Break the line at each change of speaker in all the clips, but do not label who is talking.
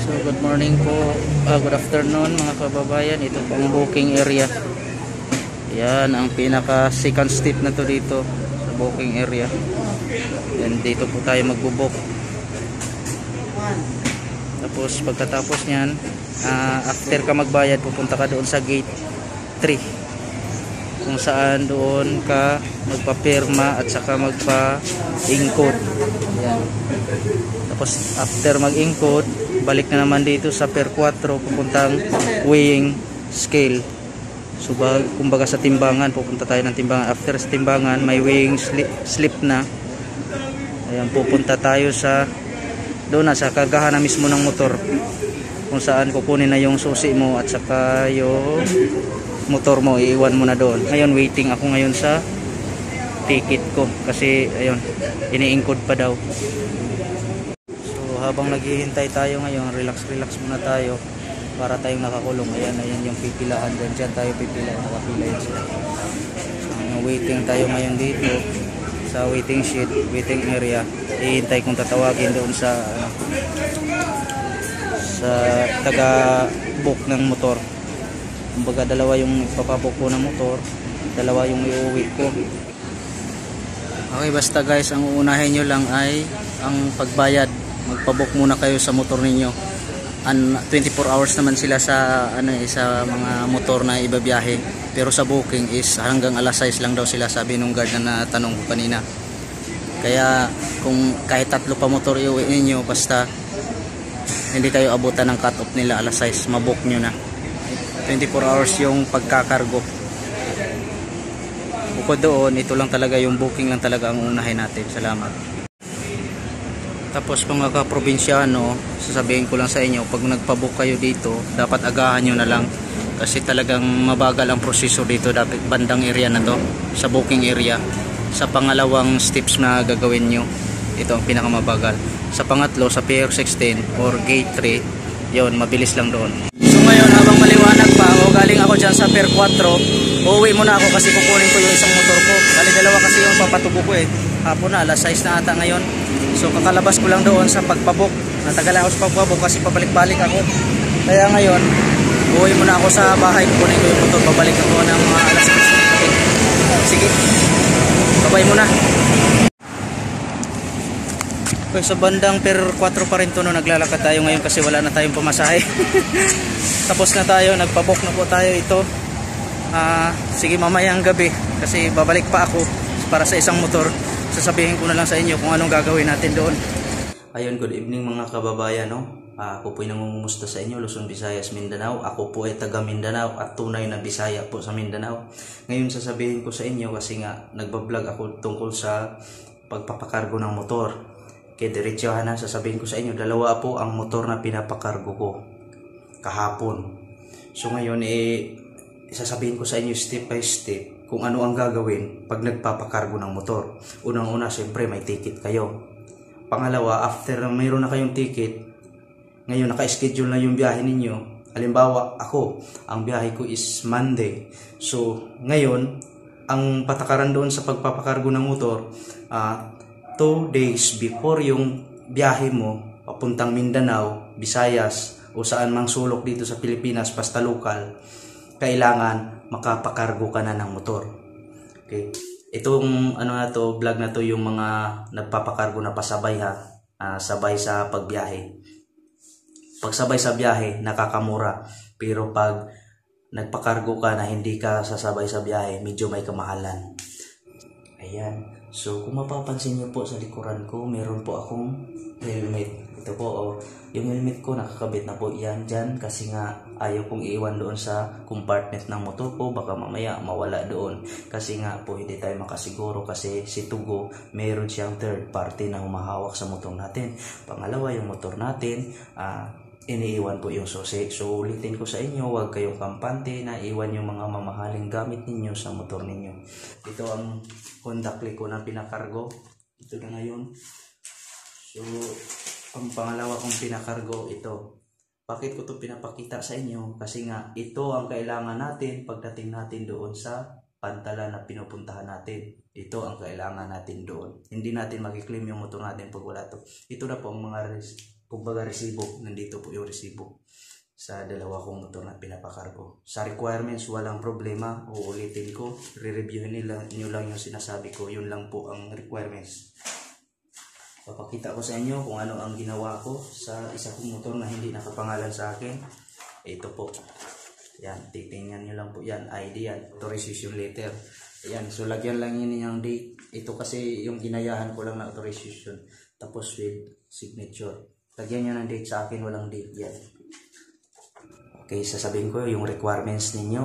So good morning po, good afternoon mga kababayan. Ito po ang booking area. Yan ang pinaka second step na to dito sa booking area. And dito po tayo magbo-book. Tapos pagkatapos niyan, after ka magbayad, pupunta ka doon sa gate 3. Kung saan doon ka magpapirma at saka magpa-encode. Yan. Tapos after mag-encode, balik na naman dito sa per 4 pupuntang weighing scale. So kumbaga sa timbangan, pupunta tayo ng timbangan. After sa timbangan, may weighing slip na. Ayan, pupunta tayo sa doon na sa kagahan na mismo ng motor, kung saan kukunin na yung susi mo at saka yung motor mo, iiwan mo na doon. Ngayon waiting ako ngayon sa ticket ko kasi ayun, ini-encode pa daw. So habang naghihintay tayo ngayon, relax muna tayo para tayong nakakulong. Ayan yung pipilahan dyan tayo pipila, nakapila yun sila. So waiting tayo ngayon dito sa waiting sheet, waiting area. Ihintay kong tatawagin doon sa taga book ng motor. Kumbaga dalawa yung ipapabok ko ng motor, dalawa yung iuwi ko. Okay, basta guys, ang uunahin nyo lang ay ang pagbayad. Magpabook muna kayo sa motor ninyo. 24 hours naman sila sa sa mga motor na ibabiyahe. Pero sa booking is hanggang alas 6 lang daw sila, sabi nung guard na natanong ko kanina. Kaya kung kahit 3 pa motor iuwi ninyo, basta hindi kayo abutan ng cut off nila alas 6, mabook nyo na. 24 hours yung pagkakargo. Bukod doon, ito lang talaga yung booking lang talaga ang unahin natin. Salamat. Tapos mga kaprobinsyano, sasabihin ko lang sa inyo, pag nagpabook kayo dito, dapat agahan nyo na lang. Kasi talagang mabagal ang proseso dito, dapat bandang area na to, sa booking area. Sa pangalawang steps na gagawin nyo, ito ang pinakamabagal. Sa pangatlo, sa Pier 16 or Gate 3, yon mabilis lang doon. So ngayon, habang maliwanag pa, galing ako dyan sa Pier 4, uuwi muna ako kasi kukunin ko yung isang motor ko. Dali dalawa kasi yung papatubo ko hapon na, alas 6 na ata ngayon. So kakalabas ko lang doon sa pagpabook. Natagal ako sa pagpabook kasi pabalik-balik ako. Kaya ngayon, uuwi muna ako sa bahay, kukunin ko yung motor, babalik ako ng mga alas 6. Sige, babay muna. Okay, sa bandang Pier 4 pa rin to, no, naglalakad tayo ngayon kasi wala na tayong pamasahe. Tapos na tayo, nagpabook na po tayo ito. Sige, mamayang gabi kasi babalik pa ako para sa isang motor. Sasabihin ko na lang sa inyo kung anong gagawin natin doon. Ayun, good evening mga kababayan, no? Ako po ay nangungumusta sa inyo, Luzon, Visayas, Mindanao. Ako po ay taga Mindanao at tunay na Bisaya po sa Mindanao. Ngayon sasabihin ko sa inyo kasi nga nagbablog ako tungkol sa pagpapakargo ng motor. Kaya diretsahan na, sasabihin ko sa inyo, dalawa po ang motor na pinapakargo ko kahapon. So ngayon sasabihin ko sa inyo step by step kung ano ang gagawin pag nagpapakargo ng motor. Unang-una, siyempre may ticket kayo. Pangalawa, after mayroon na kayong ticket, ngayon naka-schedule na yung biyahe ninyo. Halimbawa, ako, ang biyahe ko is Monday. So ngayon, ang patakaran doon sa pagpapakargo ng motor, 2 days before yung biyahe mo papuntang Mindanao, Visayas o saan mang sulok dito sa Pilipinas basta lokal, kailangan makapakargo ka na ng motor. Okay? Itong vlog na to yung mga nagpapakargo na pasabay sabay sa pagbiyahe. Pag sabay sa biyahe, nakakamura. Pero pag nagpakargo ka na hindi ka sasabay sa biyahe, medyo may kamahalan. Ayan. So, kung mapapansin niyo po sa likuran ko, meron po akong helmet. Ito po, yung helmet ko, nakakabit na po yan dyan kasi nga ayaw kong iiwan doon sa compartment ng motor ko. Baka mamaya mawala doon. Kasi nga po, hindi tayo makasiguro kasi si Tugo, meron siyang third party na humahawak sa motor natin. Pangalawa, yung motor natin, iniiwan po yung susi. So ulitin ko sa inyo, huwag kayong kampante na iwan yung mga mamahaling gamit ninyo sa motor ninyo. Ito ang Honda Click ko na pinakargo. Ito na ngayon. So ang pangalawa kong pinakargo, ito. Bakit ko ito pinapakita sa inyo? Kasi nga ito ang kailangan natin pagdating natin doon sa pantala na pinupuntahan natin. Ito ang kailangan natin doon. Hindi natin mag-claim yung motor natin pag wala to. Ito na po ang mga kumbaga resibo, nandito po yung resibo sa dalawa kong motor na pinapakargo. Sa requirements, walang problema. Uulitin ko, re-reviewin nyo lang yung sinasabi ko. Yun lang po ang requirements. Papakita ko sa inyo kung ano ang ginawa ko sa isa kong motor na hindi nakapangalan sa akin. Ito po. Yan, titingnan nyo lang po yan. ID yan, authorization letter. Yan, so lagyan lang yun yung date. Ito kasi yung ginayahan ko lang na authorization. Tapos with signature. Lagyan nyo ng date, sa akin walang date yan. Okay, sasabihin ko yung requirements ninyo.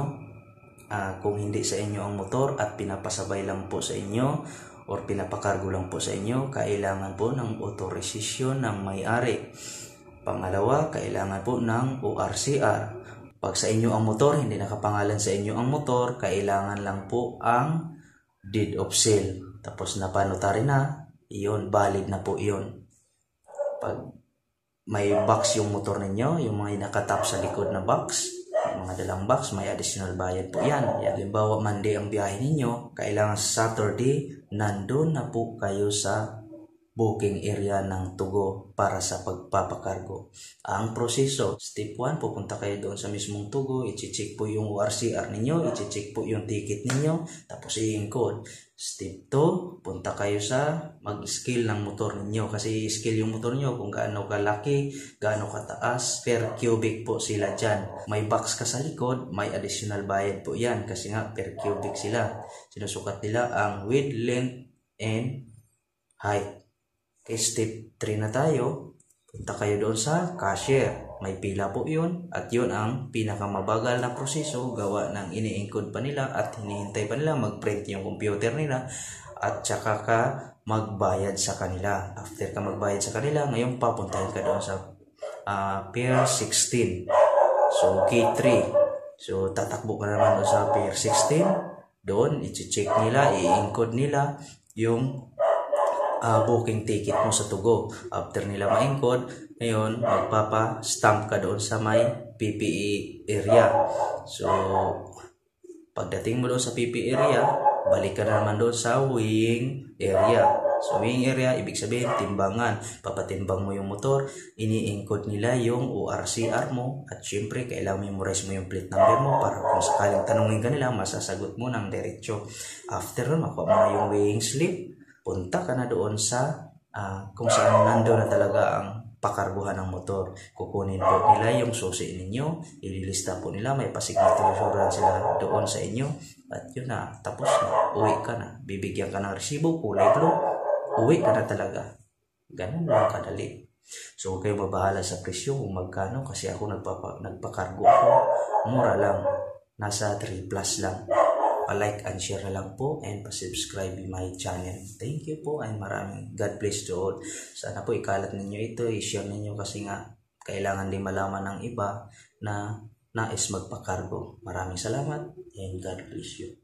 Kung hindi sa inyo ang motor at pinapasabay lang po sa inyo or pinapakargo lang po sa inyo, kailangan po ng authorization ng may-ari. Pangalawa, kailangan po ng ORCR. Pag sa inyo ang motor, hindi nakapangalan sa inyo ang motor, kailangan lang po ang deed of sale. Tapos napanotary na, iyon, valid na po iyon. Pag may box yung motor ninyo, yung mga nakatap sa likod na box, yung mga dalang box, may additional bayad po yan. Halimbawa, Monday ang biyahe ninyo, kailangan Saturday, nandun na po kayo sa booking area ng Tugo para sa pagpapakargo. Ang proseso, step 1, pupunta kayo doon sa mismong Tugo, i-check po yung ORCR ninyo, i-check po yung ticket ninyo, tapos i-encode. Step 2, punta kayo sa mag-scale ng motor ninyo, kasi i-scale yung motor nyo kung gaano kalaki, gaano kataas, per cubic po sila dyan. May box ka sa likod, may additional bayad po yan, kasi nga per cubic sila. Sinusukat nila ang width, length, and height. Okay, step 3 na tayo. Punta kayo doon sa cashier. May pila po yun. At yun ang pinakamabagal na proseso. Gawa ng ini-encode pa nila at hinihintay pa nila mag-print yung computer nila. At saka ka magbayad sa kanila. After ka magbayad sa kanila, ngayon papuntahin ka doon sa Pier 16. So, gate 3. So, tatakbo ka naman doon sa Pier 16. Doon, i-check nila, i-encode nila yung booking ticket mo sa Tugo. After nila ma-encode, ngayon magpapa-stamp ka doon sa may PPE area. So, pagdating mo doon sa PPE area, balik ka na naman doon sa weighing area. So, weighing area, ibig sabihin, timbangan. Papatimbang mo yung motor, ini-encode nila yung ORCR mo, at syempre, kailangan memorize mo yung plate number mo para kung sakaling tanungin ka nila, masasagot mo ng diretso. After nun, makuha mo na yung weighing slip, punta ka na doon sa kung saan nandoon na talaga ang pakarguhan ng motor. Kukunin po nila yung susi ninyo, ililista po nila, may pasignature sila doon sa inyo, at yun na, tapos na, uwi ka na. Bibigyan ka ng resibo, kulay blue, uwi ka na talaga. Ganun lang kadali. So, huwag kayo mabahala sa presyo kung magkano, kasi ako nagpakargo ako, mura lang, nasa 3 plus lang. Pa-like and share na lang po, and pa-subscribe my channel. Thank you po, and maraming God bless to all. Sana po ikalat ninyo ito, i-share ninyo, kasi nga kailangan din malaman ng iba na nais magpakargo. Maraming salamat, and God bless you.